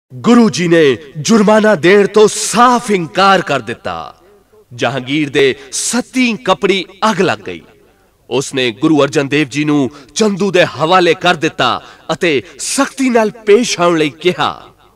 गुरु जी ने जुर्माना देण तो साफ इंकार कर दिता। जहांगीर दे सत्ती कपड़ी अग लग गई। उसने गुरु अर्जन देव जी नू चंदू दे हवाले कर दिता अते सख्ती नाल पेश आउण लई कहा।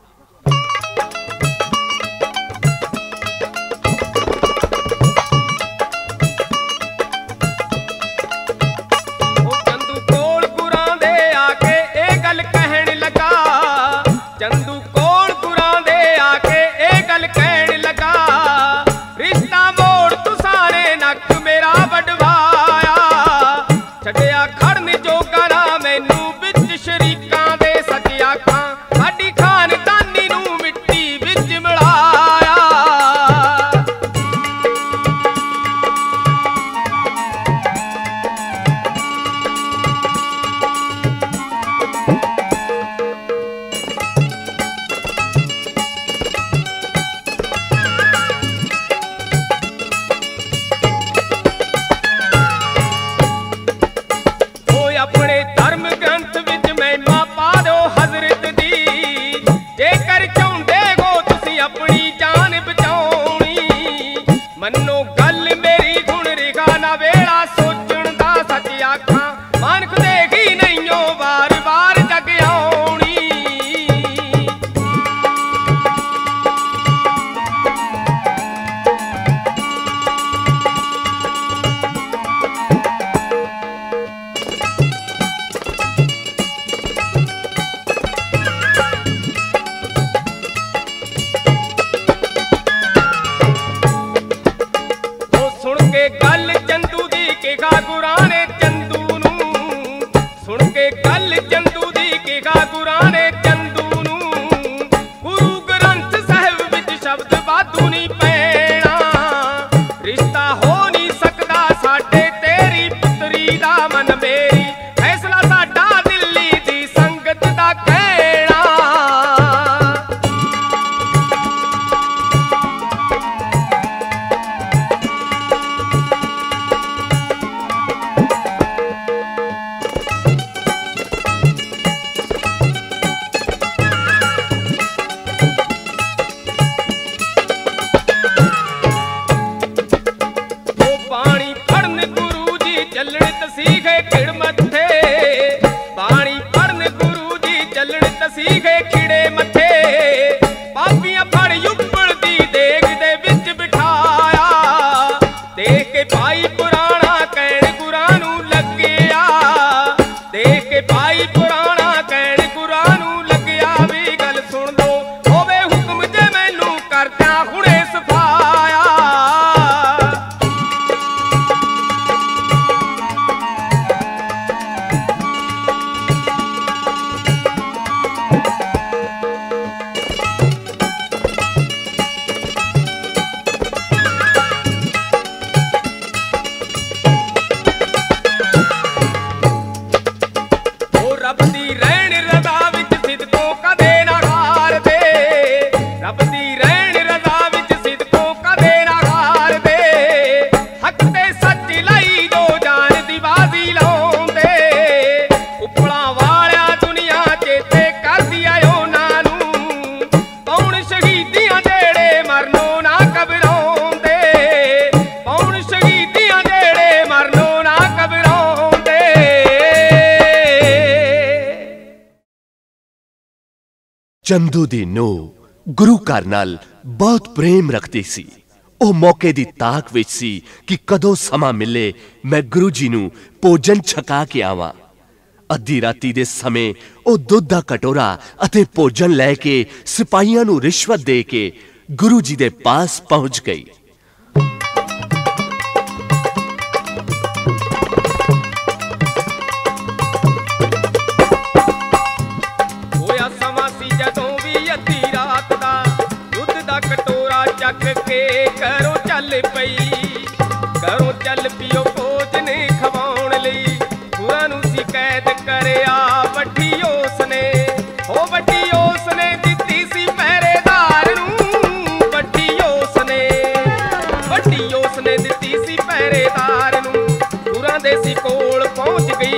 चंदू दी नू गुरु घर नाल बहुत प्रेम रखती सी। ओ मौके दी ताक विच सी कि कदों समा मिले मैं गुरु जी नू भोजन छका के आवां। अद्धी राती दे समय ओ दुध दा कटोरा अते भोजन लैके सिपाहियां नू रिश्वत दे के गुरु जी दे पास पहुंच गई।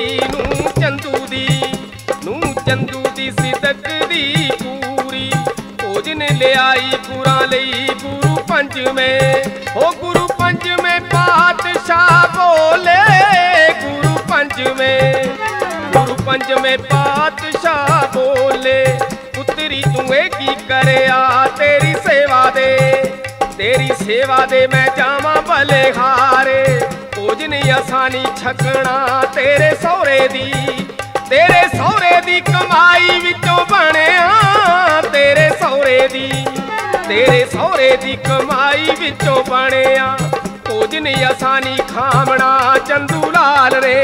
चंदू दी सिदक दी पूरी भोजन ले आई गुरां लई गुरु पंजवें। हो गुरु पंजवें पातशाह बोले गुरु पंजवें, गुरु पंजवें पातशाह बोले पुत्री तूं की करया तेरी सेवा दे, तेरी सेवा दे मैं जावां बलिहारे। भोजन असानी छकना तेरे सौरे दी, तेरे सौरे दी कमाई विचों बणिया, तेरे सौरे दी, तेरे सौरे दी कमाई विचों बणिया। भोजन असानी खावना चंदू लाल रे।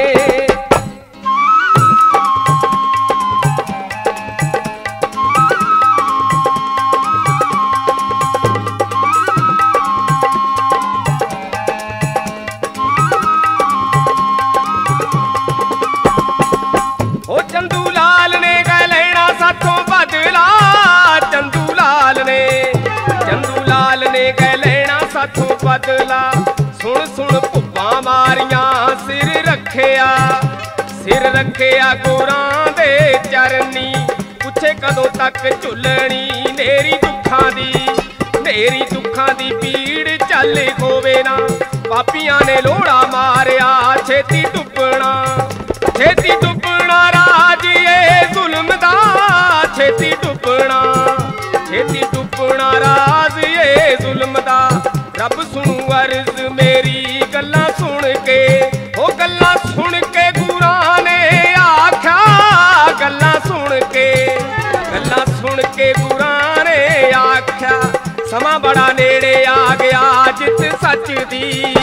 बदला सुन सुन भुब्बा मारिया सिर रखिया, सिर रखिया गुरां दे चरनी। पुछे कदों तक झुलनी नेरी दुखां दी, नेरी दुखां दी पीड़ चल होवे ना। पापियां ने लोड़ा मारिया छेती डुबना, छेती डुबना राज ये जुल्म दा, छेती डुबना, छेती डुबना राज ये जुल्म दा। रब सुनू अर्ज मेरी गल्लां सुन के, ओ गल्लां सुन के गुरां ने आख्या, गल्लां सुन के, गल्लां सुन के गुरां ने आख्या। समा बड़ा नेड़े आ गया जित सच दी।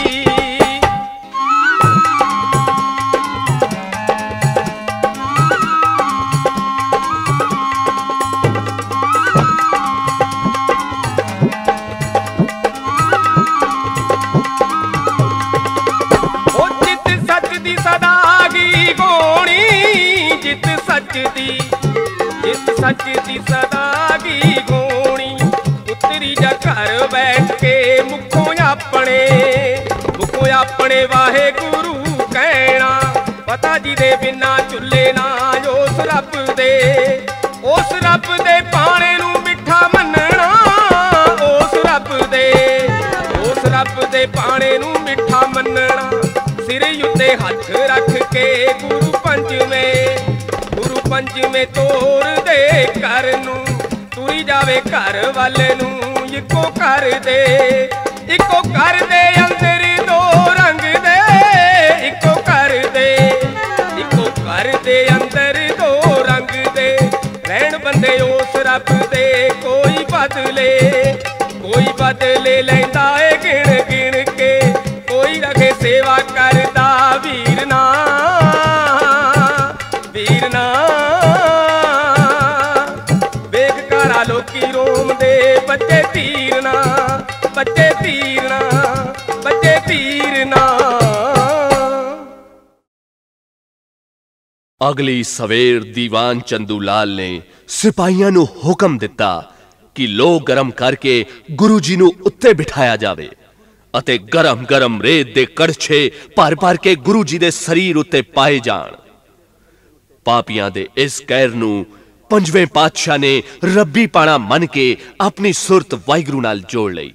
जित सच दी सदागी गोणी। पुत्री जा घर बैठ के मुखों अपने, मुखों अपने वाहे गुरु कहना। पता जी दे बिना चुल्ले ना उस रब दे, उस रब दे पाने नू मिठा मनना। उस रब दे, उस रब दे पाने नू मिठा मनना। सिर उत्ते हथ रख के गुरु पंजवें, गुरु पंजवें तोर दे घर नू। तुरी जावे घर वाले नू इको कर दे, इको कर दे अंदर दो रंग दे। इको कर दे, इको कर दे अंदर दो रंग दे। रहन बंदे उस रब दे कोई बदले, कोई बदले लैंदा है गिण गिण के। कोई रखे सेवा करदा वीर ना, वीर ना। वेख कारा लोकी रोम दे बच्चे तीर ना, बच्चे तीर ना, बच्चे तीर ना। अगली सवेर दीवान चंदू लाल ने सिपाहियां नू हुक्म दिता कि लो गरम करके गुरु जी नू उत्ते बिठाया जावे ਅਤੇ गरम गरम रेत दे कड़छे भर भर के गुरु जी दे शरीर उत्ते पाए जाण। पापियां दे इस कहर नू पंजवें पातशाह ने रब्बी पाना मन के अपनी सुरत वाहिगुरू नाल जोड़ लई।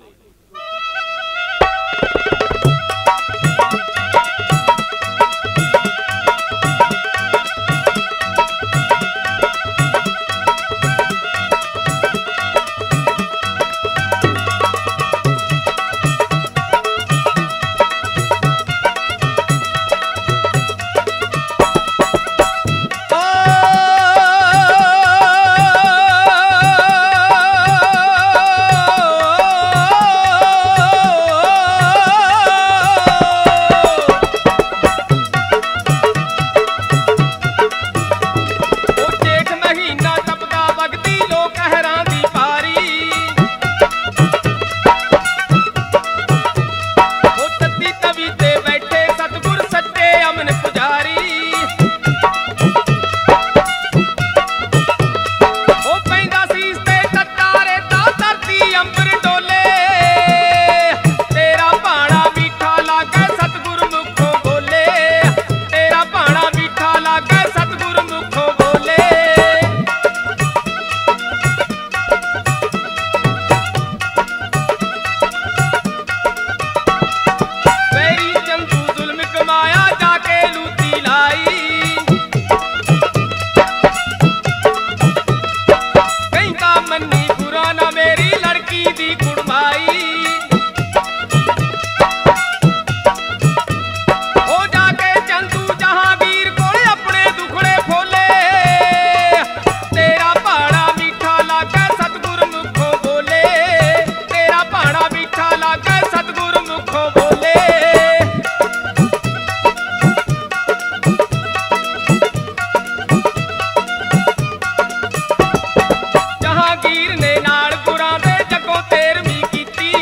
ਪੀਰ ਨੇ ਨਾਲ ਗੁਰਾਂ ਦੇ ਜੱਗੋਂ 13ਵੀਂ ਕੀਤੀ।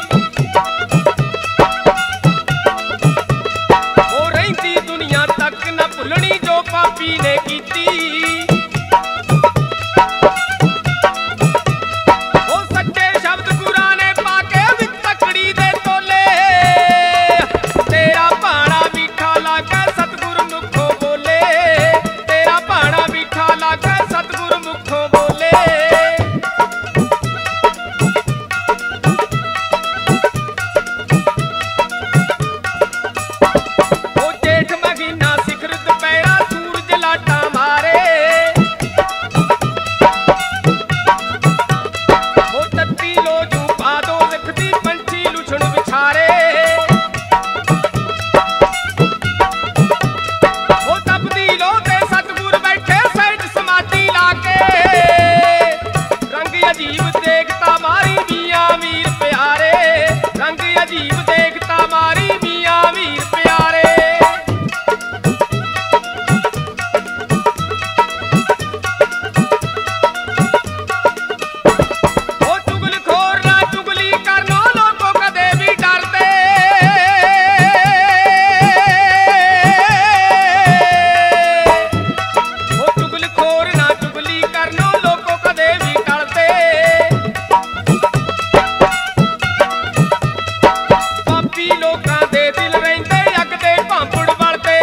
ਉਹ ਰਹਿੰਦੀ ਦੁਨੀਆ ਤੱਕ ਨਾ ਭੁੱਲਣੀ ਜੋ ਪਾਪੀ ਨੇ ਕੀਤੀ। ਉਹ ਸੱਚੇ ਸ਼ਬਦ ਗੁਰਾਂ ਨੇ ਪਾ ਕੇ ਵਿੱਚ ਤਕੜੀ ਦੇ ਤੋਲੇ। ਤੇਰਾ ਭਾਣਾ ਮੀਠਾ ਲਾਗੇ ਸਤਿਗੁਰ ਮੁਖੋਂ ਬੋਲੇ। ਤੇਰਾ ਭਾਣਾ ਮੀਠਾ ਲਾਗੇ ਸਤਿਗੁਰ ਮੁਖੋਂ ਬੋਲੇ। ਉਹ ਜੇਠ ਮਹੀਨਾ ਸਿਖਰ ਦੁਪਹਿਰਾ ਸੂਰਜ ਲਾਟਾਂ ਮਾਰੇ। ਉਹ ਤੱਤੀ ਲੋਜੂ ਬਾਦੋ ਲਿਖਦੀ ਪੰਛੀ ਲੁਛਣ ਵਿਛਾਰੇ। ਉਹ ਤਪਦੀ ਲੋਹ ਤੇ ਸਤਿਗੁਰ ਬੈਠੇ ਸਹਿਜ ਸਮਾਧੀ ਲਾ ਕੇ। ਰੰਗ ਅਜੀਬ ਦੇਖਤਾ ਮਾਰੀ ਮੀਆਂ ਵੀਰ ਪਿਆਰੇ। ਰੰਗ ਅਜੀਬ ਦੇਖਤਾ ਮਾਰੀ ਮੀਆਂ ਵੀਰ ਪਿਆਰੇ। ਉਹ ਚੁਗਲਖੋਰ ਨਾ ਚੁਗਲੀ ਕਰਨੋਂ ਲੋਕੋ ਕਦੇ ਵੀ ਡਰਦੇ। ਉਹ ਚੁਗਲਖੋਰ ਨਾ ਚੁਗਲੀ ਕਰਨੋਂ ਲੋਕੋ ਕਦੇ ਵੀ ਟਲਦੇ। ਪਾਪੀ ਲੋਕਾਂ ਦੇ ਦਿਲ ਰਹਿੰਦੇ ਅੱਗ ਦੇ ਭਾਂਪੜ ਬਲਦੇ।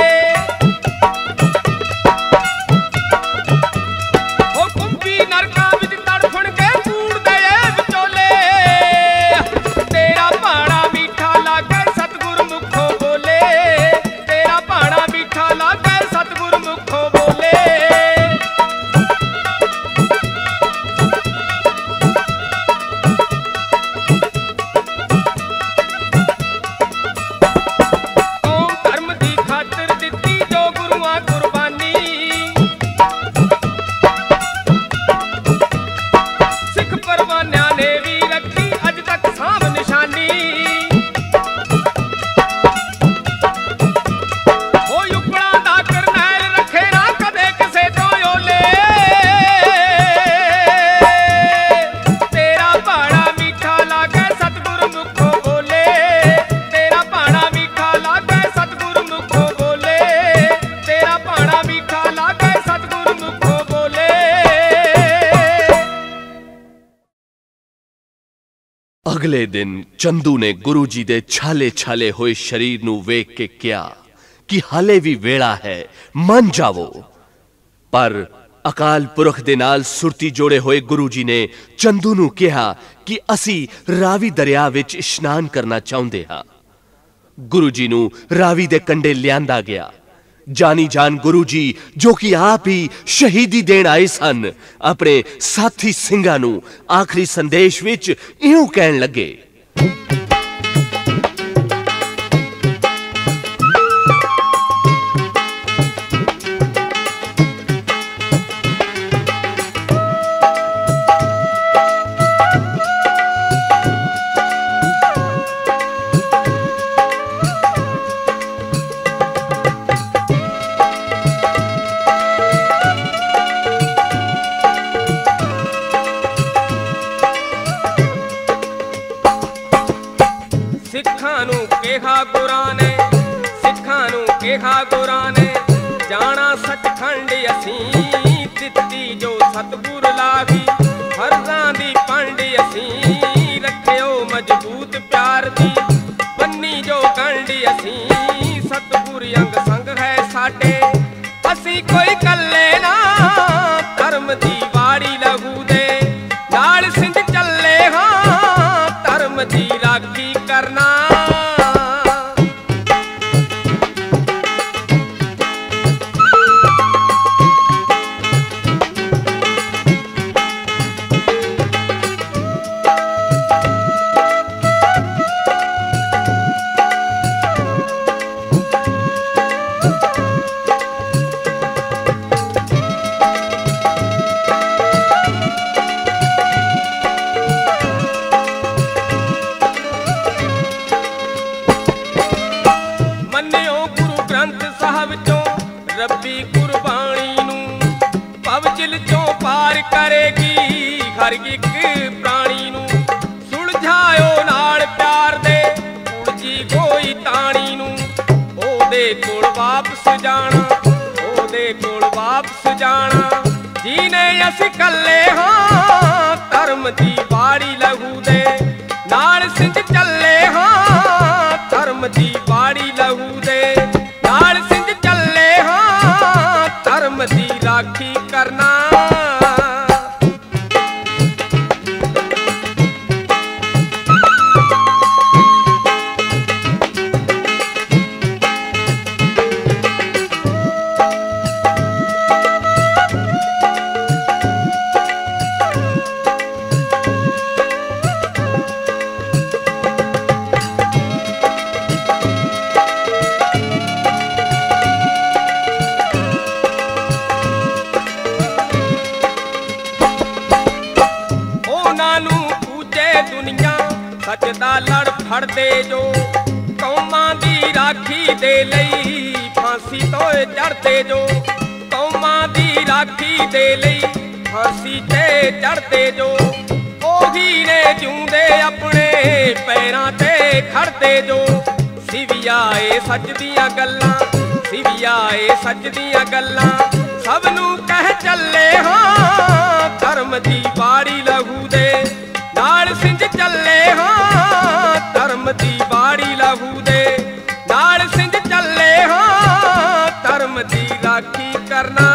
ਉਹ ਕੁੰਭੀ ਨਰਕਾਂ ਵਿੱਚ ਤੜਫਣ ਕੇ ਕੂੜਦੇ ਏ ਵਿਚੋਲੇ। ਤੇਰਾ ਭਾਣਾ ਮੀਠਾ ਲਾਗੇ ਸਤਿਗੁਰ ਮੁਖੋਂ ਬੋਲੇ। ਤੇਰਾ ਭਾਣਾ ਮੀਠਾ ਲਾਗੇ ਸਤਿਗੁਰ ਮੁਖੋਂ ਬੋਲੇ। ਕੌਮ ਧਰਮ ਦੀ ਖਾਤਰ ਦਿੱਤੀ ਜੋ ਗੁਰੂਆਂ ਕੁਰਬਾਨੀ। ਸਿੱਖ ਪਰਵਾਨਿਆਂ ਨੇ ਵੀ ਰੱਖੀ ਅੱਜ ਤੱਕ ਸਾਂਭ ਨਿਸ਼ਾਨੀ। ਉਹ ਯੁਗਲਾਂ ਦਾ ਕਰਨੈਲ ਰੱਖੇ ਨਾ ਕਦੇ ਕਿਸੇ ਤੋਂ ਓਲੇ। ਤੇਰਾ ਭਾਣਾ ਮੀਠਾ ਲਾਗੇ ਸਤਿਗੁਰ ਮੁਖੋਂ ਬੋਲੇ। ਤੇਰਾ ਭਾਣਾ ਮੀਠਾ ਲਾਗੇ ਸਤਿਗੁਰ ਮੁਖੋਂ ਬੋਲੇ। ਤੇਰਾ ਭਾਣਾ ਮੀਠਾ ਲਾਗੇ ਸਤਿਗੁਰ ਮੁਖੋਂ ਬੋਲੇ। अगले दिन चंदू ने गुरु जी दे छाले छाले होए शरीर नू वेख के किया कि हाले भी वेड़ा है, मन जावो। पर अकाल पुरख दे नाल सुरती जोड़े होए गुरु जी ने चंदू नू कहा कि असी रावी दरिया विच इशनान करना चाहुंदे हां। गुरु जी नू रावी दे कंडे लियांदा गया। जानी जान गुरु जी जो कि आप ही शहीदी देण आए सन अपने साथी सिंघां नू आखिरी संदेश विच इउं कहण लगे। ਸਿੱਖਾਂ ਨੂੰ ਕਿਹਾ ਗੁਰਾਂ ਨੇ। ਸਿੱਖਾਂ ਨੂੰ ਕਿਹਾ ਗੁਰਾਂ ਨੇ ਜਾਣਾ ਸੱਚਖੰਡ ਅਸੀਂ। ਦਿੱਤੀ ਜੋ ਸਤਿਗੁਰ ਲਾਹੀ ਫਰਜ਼ਾਂ ਦੀ ਪੰਡ ਅਸੀਂ। ਰੱਖਿਓ ਮਜ਼ਬੂਤ ਪਿਆਰ ਦੀ ਬੰਨੀ ਜੋ ਗੰਢ ਅਸੀਂ। ਸਤਿਗੁਰ ਅੰਗ ਸੰਗ ਹੈ ਸਾਡੇ ਅਸੀਂ ਕੋਈ ਕੱਲੇ ਨਾ। ਧਰਮ ਦੀ ਵਾੜੀ ਲਹੂ ਦੇ ਨਾਲ ਸਿੰਧ ਚੱਲੇ ਹਾਂ। ਧਰਮ ਦੀ ਰਾਖੀ ਕਰਨਾ। ਇੱਕ ਪ੍ਰਾਣੀ ਨੂੰ ਸੁਲਝਾਇਓ ਨਾਲ ਪਿਆਰ ਦੇ ਉਲਝੀ ਕੋਈ ਤਾਣੀ ਨੂੰ ਉਹਦੇ ਕੋਲ ਵਾਪਸ ਜਾਣਾ ਉਹਦੇ ਕੋਲ ਵਾਪਸ ਜਾਣਾ ਜੀਨੇ ਅਸੀਂ ਕੱਲੇ ਹਾਂ ਧਰਮ ਦੀ ਬਾੜੀ ਲਹੂ ਦੇ ਨਾਲ ਸਿੰਜ ਚੱਲੇ ਹਾਂ ਧਰਮ ਦੀ ਬਾੜੀ ਲਹੂ ਦੇ ਨਾਲ ਸਿੰਜ ਚੱਲੇ ਹਾਂ ਧਰਮ ਦੀ ਰਾਖੀ ਕਰਨਾ ਸੱਚ ਦਾ ਲੜ ਫੜਦੇ ਜੋ ਕੌਮਾਂ ਦੀ ਰਾਖੀ ਦੇ ਲਈ ਫਾਂਸੀ ਤੋਂ ਚੜ੍ਹਦੇ ਜੋ ਕੌਮਾਂ ਦੀ ਰਾਖੀ ਦੇ ਲਈ ਫਾਂਸੀ ਤੇ ਚੜ੍ਹਦੇ ਜੋ ਉਹੀ ਨੇ ਜਿਉਂਦੇ ਆਪਣੇ ਪੈਰਾਂ ਤੇ ਖੜਦੇ ਜੋ ਸਿਵਿਆਏ ਸੱਚ ਦੀਆਂ ਗੱਲਾਂ ਸਿਵਿਆਏ ਸੱਚ ਦੀਆਂ ਗੱਲਾਂ ਸਭ ਨੂੰ ਕਹਿ ਚੱਲੇ ਹਾਂ ਧਰਮ ਦੀ ਬਾੜੀ ਲਹੂ ਦੇ ਨਾਲ ਸਿੰਜ ਚੱਲੇ ਹਾਂ ਧਰਮ ਦੀ ਬਾੜੀ ਲਹੂ ਦੇ ਨਾਲ ਸਿੰਜ ਚੱਲੇ ਹਾਂ ਧਰਮ ਦੀ ਰਾਖੀ ਕਰਨਾ